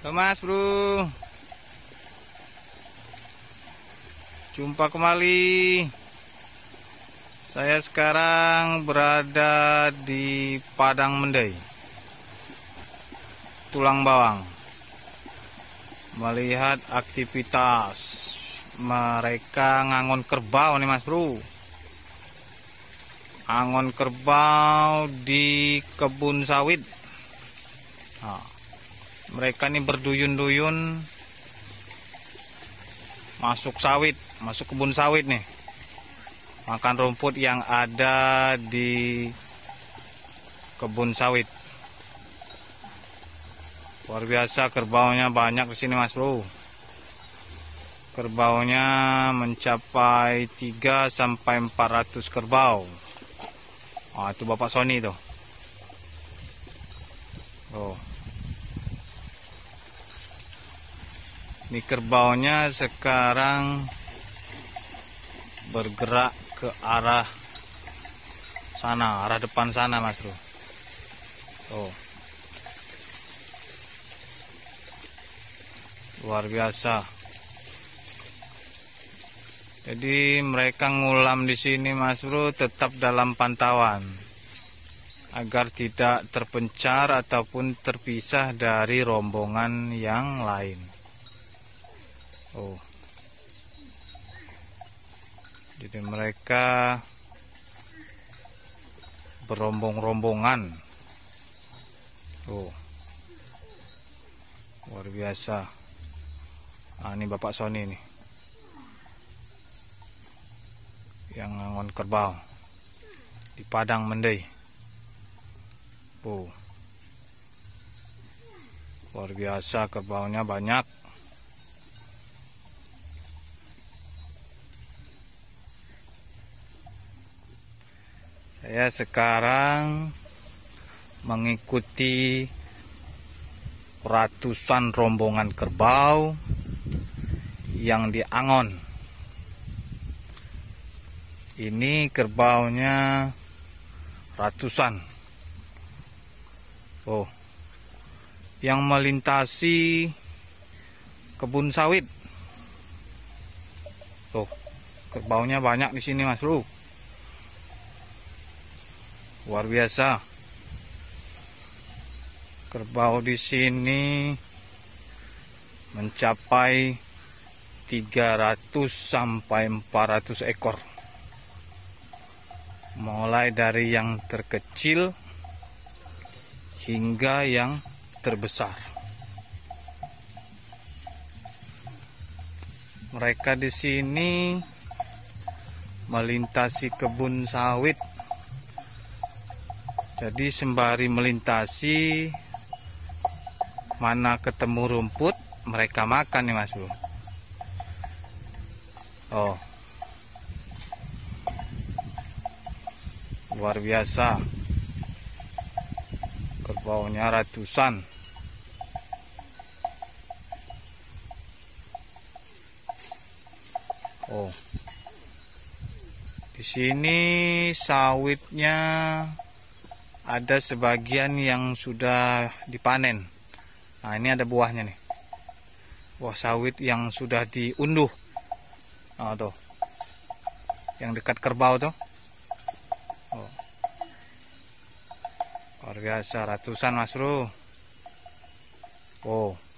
Halo Mas Bro, jumpa kembali. Saya sekarang berada di Padang Mendai, Tulang Bawang, melihat aktivitas mereka ngangon kerbau nih Mas Bro. Angon kerbau di kebun sawit. Nah, mereka ini berduyun-duyun masuk sawit, masuk kebun sawit nih, makan rumput yang ada di kebun sawit. Luar biasa, kerbaunya banyak di sini Mas Bro. Kerbaunya mencapai 300-400 kerbau. Ah, itu Bapak Sony tuh. Oh. Ini kerbaunya sekarang bergerak ke arah sana, arah depan sana Mas Bro. Oh. Luar biasa. Jadi mereka ngulam di sini Mas Bro tetap dalam pantauan agar tidak terpencar ataupun terpisah dari rombongan yang lain. Oh. Jadi mereka berombong-rombongan. Oh. Luar biasa. Nah, ini Bapak Sony nih, yang ngangon kerbau di Padang Mendai. Oh. Luar biasa, kerbaunya banyak. Saya sekarang mengikuti ratusan rombongan kerbau yang diangon. Ini kerbaunya ratusan. Oh, yang melintasi kebun sawit. Tuh, kerbaunya banyak di sini Mas Bro. Luar biasa. Kerbau di sini mencapai 300-400 ekor. Mulai dari yang terkecil hingga yang terbesar. Mereka di sini melintasi kebun sawit. Jadi sembari melintasi, mana ketemu rumput, mereka makan nih Mas Bro. Oh, luar biasa. Kerbaunya ratusan. Oh, di sini sawitnya ada sebagian yang sudah dipanen. Nah, ini ada buahnya nih, buah sawit yang sudah diunduh. Nah, tuh, yang dekat kerbau tuh. Oh. Luar biasa, ratusan Mas Bro. Oh.